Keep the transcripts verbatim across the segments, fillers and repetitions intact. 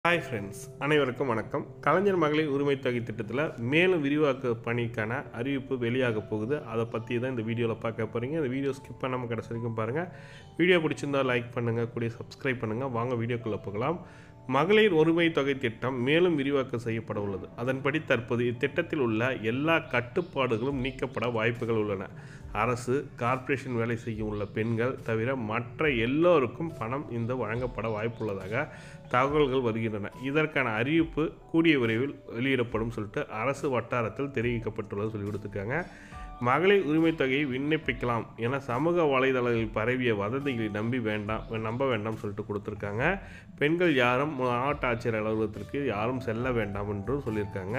Hi friends, அனைவருக்கும் வணக்கம். கலைஞர் மகளிர் உரிமை தொகை திட்டத்தில் மேலும் விரிவாக்க பணிக்கான அறிவிப்பு வெளியாக போகுது. அதை பற்றி தான் இந்த வீடியோவில் பார்க்க போகிறீங்க. இந்த வீடியோ ஸ்கிப் பண்ணாமல் கடைசி வரைக்கும் பாருங்கள். வீடியோ பிடிச்சிருந்தால் லைக் பண்ணுங்கள், கூடிய சப்ஸ்கிரைப் பண்ணுங்கள். வாங்க வீடியோக்குள்ளே போகலாம். மகளிர் உரிமை தொகை திட்டம் மேலும் விரிவாக்கம் செய்யப்பட உள்ளது. அதன்படி தற்போது இத்திட்டத்தில் உள்ள எல்லா கட்டுப்பாடுகளும் நீக்கப்பட வாய்ப்புகள் உள்ளன. அரசு, கார்ப்பரேஷன் வேலை செய்யும் உள்ள பெண்கள் தவிர மற்ற எல்லோருக்கும் பணம் இந்த வழங்கப்பட வாய்ப்புள்ளதாக தகவல்கள் வருகின்றன. இதற்கான அறிவிப்பு கூடிய விரைவில் வெளியிடப்படும் சொல்லிட்டு அரசு வட்டாரத்தில் தெரிவிக்கப்பட்டுள்ளது சொல்லி கொடுத்துருக்காங்க. மகளிர் உரிமை தொகையை விண்ணப்பிக்கலாம் என சமூக வலைதளங்களில் பரவிய வதந்திகளை நம்பி வேண்டாம் நம்ப வேண்டாம் சொல்லிட்டு கொடுத்துருக்காங்க. பெண்கள் யாரும் மாவட்ட ஆட்சியர் அலுவலகத்திற்கு யாரும் செல்ல வேண்டாம் என்றும் சொல்லியிருக்காங்க.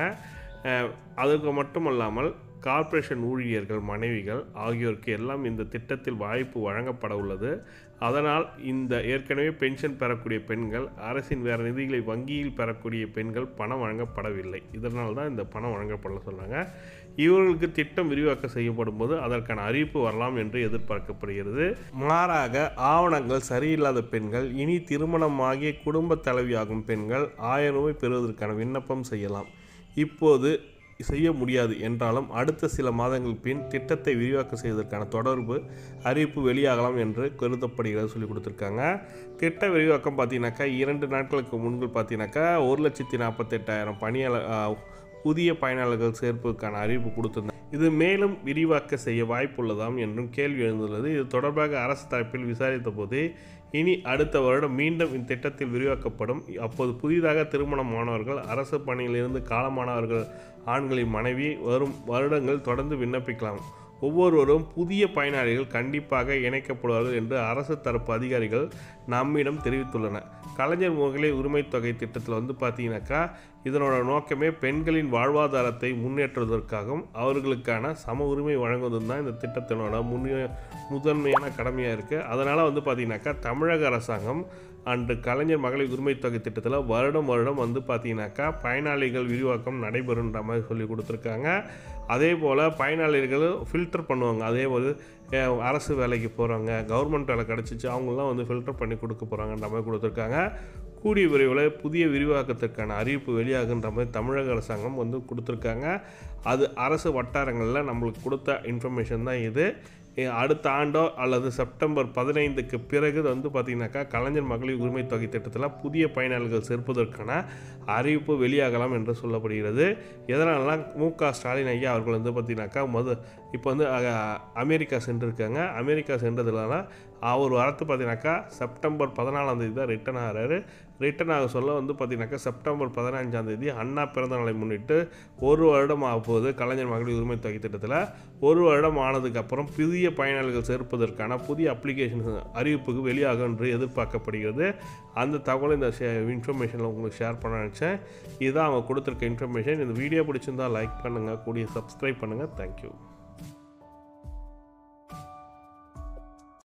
அதற்கு மட்டுமல்லாமல் கார்ப்பரேஷன் ஊழியர்கள் மனைவிகள் ஆகியோருக்கு எல்லாம் இந்த திட்டத்தில் வாய்ப்பு வழங்கப்பட உள்ளது. அதனால் இந்த ஏற்கனவே பென்ஷன் பெறக்கூடிய பெண்கள், அரசின் வேறு நிதிகளை வங்கியில் பெறக்கூடிய பெண்கள் பணம் வழங்கப்படவில்லை. இதனால் தான் இந்த பணம் வழங்கப்படல சொன்னாங்க. இவர்களுக்கு திட்டம் விரிவாக்கம் செய்யப்படும் போது அதற்கான அறிவிப்பு வரலாம் என்று எதிர்பார்க்கப்படுகிறது. மாறாக ஆவணங்கள் சரியில்லாத பெண்கள், இனி திருமணமாகிய குடும்ப தலைவியாகும் பெண்கள் ஆயிரம் ரூபாய் பெறுவதற்கான விண்ணப்பம் செய்யலாம். இப்போது செய்ய முடியாது என்றாலும் அடுத்த சில மாதங்கள் பின் திட்டத்தை விரிவாக்கம் செய்வதற்கான தொடர்பு அறிவிப்பு வெளியாகலாம் என்று கருதப்படுகிறது சொல்லி கொடுத்துருக்காங்க. திட்ட விரிவாக்கம் பார்த்தீங்கன்னாக்கா இரண்டு நாட்களுக்கு முன்பு பார்த்தீங்கன்னாக்கா ஒரு லட்சத்தி நாற்பத்தெட்டாயிரம் பணியாளர் புதிய பயனாளர்கள் சேர்ப்பதற்கான அறிவிப்பு கொடுத்திருந்தாங்க. இது மேலும் விரிவாக்க செய்ய வாய்ப்புள்ளதாம் என்றும் கேள்வி எழுந்துள்ளது. இது தொடர்பாக அரசு தரப்பில் விசாரித்த போது இனி அடுத்த வருடம் மீண்டும் இத்திட்டத்தில் விரிவாக்கப்படும். அப்போது புதிதாக திருமணமானவர்கள், அரசு பணியிலிருந்து காலமானவர்கள், ஆண்களின் மனைவி வரும் வருடங்கள் தொடர்ந்து விண்ணப்பிக்கலாம். ஒவ்வொருவரும் புதிய பயனாளிகள் கண்டிப்பாக இணைக்கப்படுவார்கள் என்று அரசு தரப்பு அதிகாரிகள் நம்மிடம் தெரிவித்துள்ளனர். கலைஞர் மகளிர் உரிமை தொகை திட்டத்தில் வந்து பார்த்தீங்கன்னாக்கா இதனோட நோக்கமே பெண்களின் வாழ்வாதாரத்தை முன்னேற்றுவதற்காகவும் அவர்களுக்கான சம உரிமை வழங்குவதும் தான் இந்த திட்டத்தினோட முன்னே முதன்மையான கடமையாக இருக்குது. அதனால் வந்து பார்த்திங்கனாக்கா தமிழக அரசாங்கம் அன்று கலைஞர் மகளிர் உரிமை தொகை திட்டத்தில் வருடம் வருடம் வந்து பார்த்திங்கனாக்கா பயனாளிகள் விரிவாக்கம் நடைபெறுன்ற மாதிரி சொல்லி கொடுத்துருக்காங்க. அதே போல் பயனாளிகளும் ஃபில்டர் பண்ணுவாங்க. அதே போல் அரசு வேலைக்கு போகிறவங்க, கவர்மெண்ட் வேலை கிடச்சிச்சு அவங்களாம் வந்து ஃபில்டர் பண்ணி கொடுக்க போகிறாங்கன்ற மாதிரி கொடுத்துருக்காங்க. கூடிய விரைவில் புதிய விரிவாக்கத்திற்கான அறிவிப்பு வெளியாகுன்ற மாதிரி தமிழக அரசாங்கம் வந்து கொடுத்துருக்காங்க. அது அரசு வட்டாரங்களில் நம்மளுக்கு கொடுத்த இன்ஃபர்மேஷன் தான் இது. அடுத்த ஆண்டோ அல்லது செப்டம்பர் பதினைந்துக்கு பிறகு வந்து பார்த்திங்கனாக்கா கலைஞர் மகளிர் உரிமை தொகை திட்டத்தில் புதிய பயனாளிகள் சேர்ப்பதற்கான அறிவிப்பு வெளியாகலாம் என்று சொல்லப்படுகிறது. எதனாலலாம் மு க ஸ்டாலின் ஐயா அவர்கள் வந்து பார்த்திங்கனாக்கா மொத இப்போ வந்து அமெரிக்கா சென்றிருக்காங்க. அமெரிக்கா சென்றதுனால அவர் வரத்து பார்த்திங்கனாக்கா செப்டம்பர் பதினாலாம் தேதி தான் ரிட்டன் ஆகிறாரு. ரிட்டன் ஆக சொல்ல வந்து பார்த்திங்கனாக்கா செப்டம்பர் பதினஞ்சாம் தேதி அண்ணா பிறந்த நாளை முன்னிட்டு ஒரு வருடம் ஆக போகுது. கலைஞர் மகளிர் உரிமை தொகை திட்டத்தில் ஒரு வருடம் ஆனதுக்கப்புறம் புதிய பயனாளிகள் சேர்ப்பதற்கான புதிய அப்ளிகேஷன் அறிவிப்புக்கு வெளியாகும் என்று எதிர்பார்க்கப்படுகிறது. அந்த தகவலை இந்த இன்ஃபர்மேஷனில் உங்களுக்கு ஷேர் பண்ண நினச்சேன். இதுதான் அவங்க கொடுத்துருக்க இன்ஃபர்மேஷன். இந்த வீடியோ பிடிச்சிருந்தால் லைக் பண்ணுங்கள், கூடிய சப்ஸ்கிரைப் பண்ணுங்கள். தேங்க்யூ.